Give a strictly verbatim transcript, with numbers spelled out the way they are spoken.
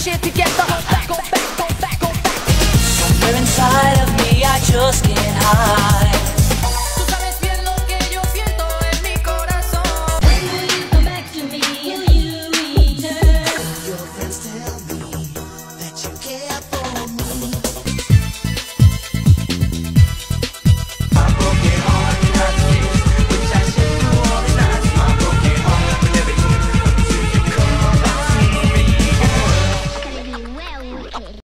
shit together. Go back, go back, go back, go back. Somewhere inside of me I just can't hide.